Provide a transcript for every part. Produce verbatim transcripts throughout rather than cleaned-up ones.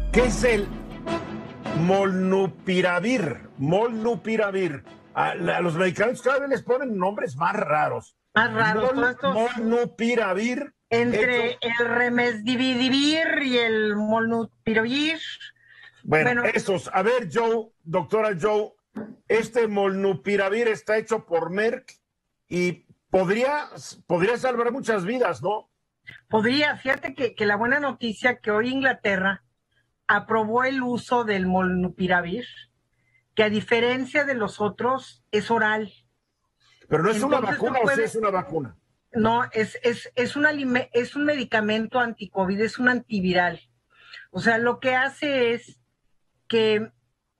¿Qué es el molnupiravir? Molnupiravir. A, a los medicamentos cada vez les ponen nombres más raros. Más raros, Mol, todos estos. Molnupiravir. Entre hecho, el remesdividivir y el molnupiravir. Bueno, Bueno, esos. A ver, Joe, doctora Joe, este molnupiravir está hecho por Merck y podría, podría salvar muchas vidas, ¿no? podría, fíjate que, que la buena noticia que hoy Inglaterra aprobó el uso del molnupiravir, que a diferencia de los otros es oral. Pero no es una Entonces vacuna, tú o sí puedes, es una vacuna. no, es, es, es, un alime, es un medicamento anticovid, es un antiviral. O sea, lo que hace es que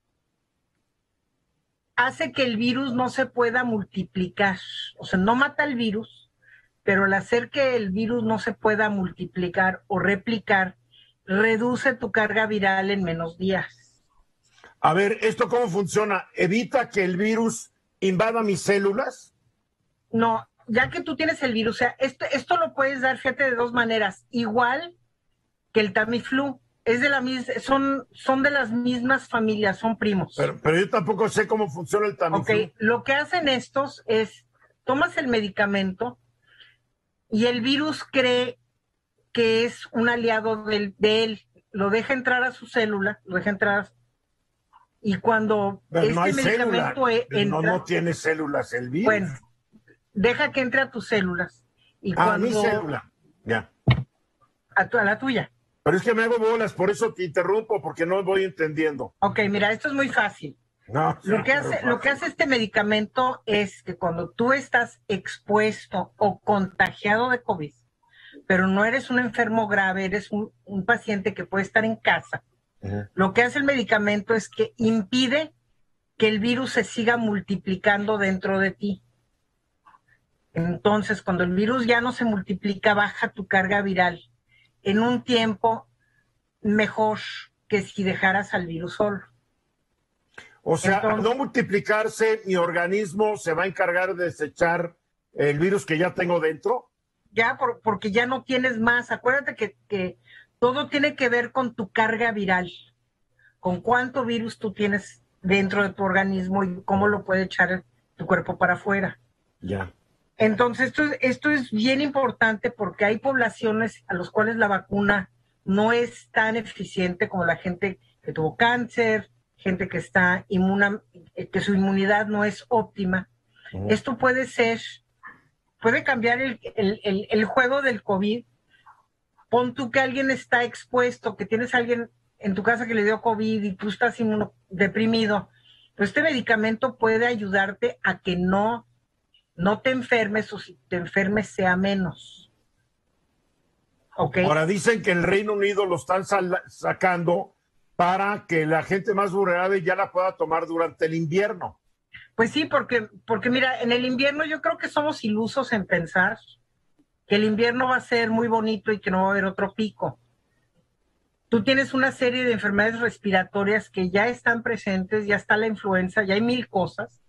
hace que el virus no se pueda multiplicar. O sea, no mata el virus, pero al hacer que el virus no se pueda multiplicar o replicar, reduce tu carga viral en menos días. A ver, ¿esto cómo funciona? ¿Evita que el virus invada mis células? No, ya que tú tienes el virus, o sea, esto, esto lo puedes dar, fíjate, de dos maneras. Igual que el Tamiflu, es de la mis, son, son de las mismas familias, son primos. Pero, pero yo tampoco sé cómo funciona el Tamiflu. Ok, lo que hacen estos es, tomas el medicamento y el virus cree que es un aliado del, de él, lo deja entrar a su célula, lo deja entrar a, y cuando Pero este no hay medicamento célula, e, no, entra, no tiene células el virus. bueno, deja que entre a tus células y Ah, mi cuando célula, ya. A, tu, a la tuya. Pero es que me hago bolas, por eso te interrumpo, porque no voy entendiendo. Ok, mira, esto es muy fácil. No, Lo que, no, hace, no, lo que hace este medicamento es que cuando tú estás expuesto o contagiado de COVID, pero no eres un enfermo grave, eres un, un paciente que puede estar en casa, uh-huh. Lo que hace el medicamento es que impide que el virus se siga multiplicando dentro de ti. Entonces, cuando el virus ya no se multiplica, baja tu carga viral en un tiempo mejor que si dejaras al virus solo. O sea, Entonces, al no multiplicarse, mi organismo se va a encargar de desechar el virus que ya tengo dentro. Ya, por, porque ya no tienes más. Acuérdate que, que todo tiene que ver con tu carga viral, con cuánto virus tú tienes dentro de tu organismo y cómo lo puede echar tu cuerpo para afuera. Ya. Entonces, esto, esto es bien importante porque hay poblaciones a las cuales la vacuna no es tan eficiente como la gente que tuvo cáncer, gente que está inmuna, que su inmunidad no es óptima. Uh-huh. Esto puede ser, puede cambiar el, el, el, el juego del COVID. Pon tú que alguien está expuesto, que tienes a alguien en tu casa que le dio COVID y tú estás inmunodeprimido. Pues este medicamento puede ayudarte a que no no te enfermes o si te enfermes sea menos. ¿Okay? Ahora dicen que en el Reino Unido lo están sal- sacando para que la gente más vulnerable ya la pueda tomar durante el invierno. Pues sí, porque, porque mira, en el invierno yo creo que somos ilusos en pensar que el invierno va a ser muy bonito y que no va a haber otro pico. Tú tienes una serie de enfermedades respiratorias que ya están presentes, ya está la influenza, ya hay mil cosas.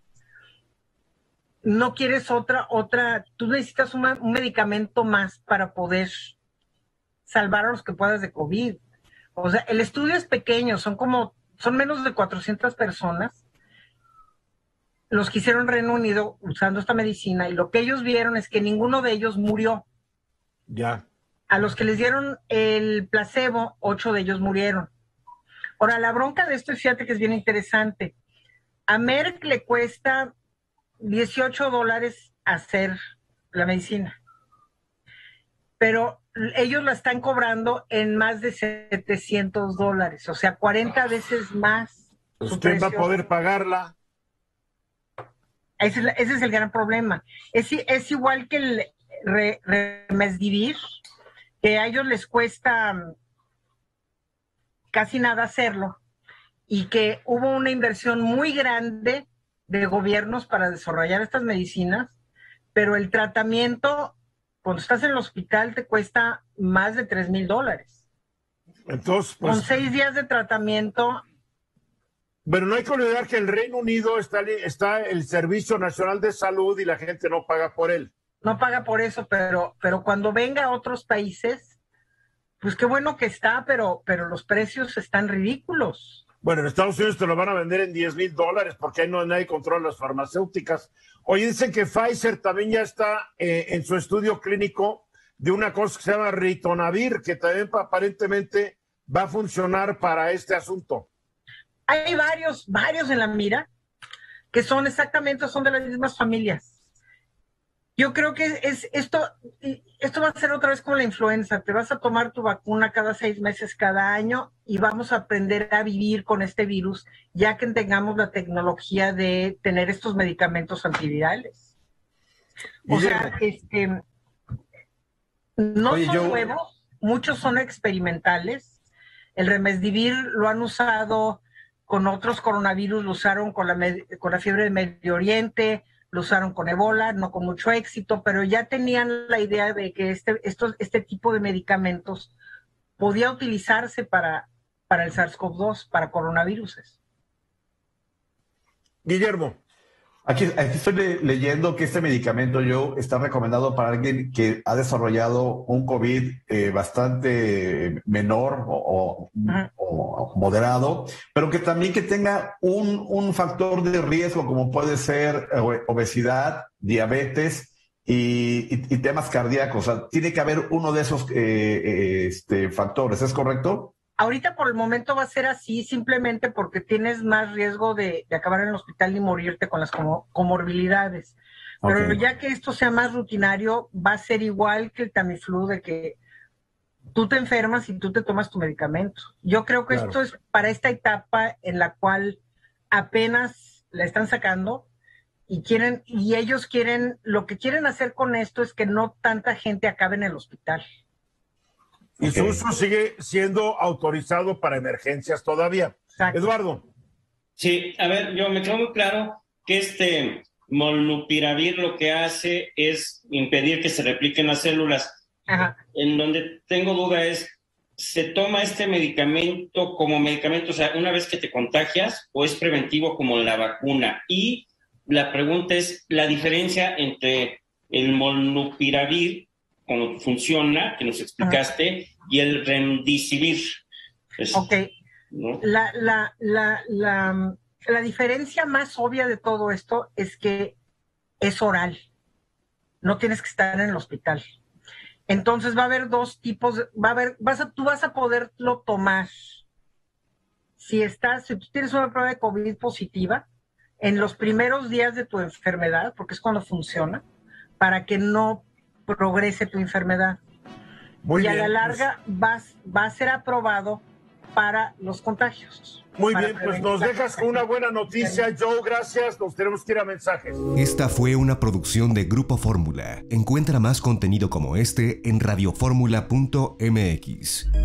No quieres otra, otra, tú necesitas una, un medicamento más para poder salvar a los que puedas de COVID. O sea, el estudio es pequeño, son como, son menos de cuatrocientas personas los que hicieron Reino Unido usando esta medicina y lo que ellos vieron es que ninguno de ellos murió. Ya. A los que les dieron el placebo, ocho de ellos murieron. Ahora, la bronca de esto, fíjate que es bien interesante. A Merck le cuesta dieciocho dólares hacer la medicina, pero ellos la están cobrando en más de setecientos dólares, o sea, cuarenta veces más. Pues ¿quién va a poder pagarla? Ese es, ese es el gran problema. Es, es igual que el re, Remesivir, que a ellos les cuesta casi nada hacerlo, y que hubo una inversión muy grande de gobiernos para desarrollar estas medicinas, pero el tratamiento, cuando estás en el hospital, te cuesta más de tres mil dólares. Entonces, pues, con seis días de tratamiento. Pero no hay que olvidar que en el Reino Unido está, está el Servicio Nacional de Salud y la gente no paga por él. No paga por eso, pero, pero cuando venga a otros países, pues qué bueno que está, pero, pero los precios están ridículos. Bueno, en Estados Unidos te lo van a vender en diez mil dólares porque ahí no nadie controla las farmacéuticas. Oye, dicen que Pfizer también ya está eh, en su estudio clínico de una cosa que se llama ritonavir, que también aparentemente va a funcionar para este asunto. Hay varios, varios en la mira que son exactamente, son de las mismas familias. Yo creo que es esto, esto va a ser otra vez como la influenza. Te vas a tomar tu vacuna cada seis meses, cada año, y vamos a aprender a vivir con este virus, ya que tengamos la tecnología de tener estos medicamentos antivirales. O sea, este, no Oye, son yo... nuevos, muchos son experimentales. El Remdesivir lo han usado con otros coronavirus, lo usaron con la, con la fiebre de Medio Oriente, lo usaron con Ebola, no con mucho éxito, pero ya tenían la idea de que este, estos, este tipo de medicamentos podía utilizarse para, para el SARS CoV dos, para coronavirus. Guillermo. Aquí, aquí estoy le, leyendo que este medicamento, yo, está recomendado para alguien que ha desarrollado un COVID eh, bastante menor o, o, o moderado, pero que también que tenga un, un factor de riesgo como puede ser obesidad, diabetes y, y, y temas cardíacos. O sea, tiene que haber uno de esos eh, este, factores, ¿es correcto? Ahorita por el momento va a ser así, simplemente porque tienes más riesgo de, de acabar en el hospital y morirte con las comorbilidades. Pero okay, ya que esto sea más rutinario, va a ser igual que el Tamiflu, de que tú te enfermas y tú te tomas tu medicamento. Yo creo que claro, esto es para esta etapa en la cual apenas la están sacando y quieren, y ellos quieren, lo que quieren hacer con esto es que no tanta gente acabe en el hospital. Y okay, su uso sigue siendo autorizado para emergencias todavía. Exacto. Eduardo. Sí, a ver, yo me quedo muy claro que este molnupiravir lo que hace es impedir que se repliquen las células. Ajá. En donde tengo duda es, ¿se toma este medicamento como medicamento, o sea, una vez que te contagias, o es preventivo como la vacuna? Y la pregunta es, la diferencia entre el molnupiravir, cómo funciona, que nos explicaste, uh-huh, y el Remdesivir. Pues, ok. ¿No? La, la, la, la, la diferencia más obvia de todo esto es que es oral. No tienes que estar en el hospital. Entonces va a haber dos tipos, va a haber, vas a, tú vas a poderlo tomar. Si estás, si tú tienes una prueba de COVID positiva, en los primeros días de tu enfermedad, porque es cuando funciona, para que no progrese tu enfermedad. Muy y bien, a la larga pues, vas, va a ser aprobado para los contagios. Muy bien, pues nos dejas con una buena noticia, Joe, gracias, nos tenemos que ir a mensajes. Esta fue una producción de Grupo Fórmula. Encuentra más contenido como este en radioformula punto m x.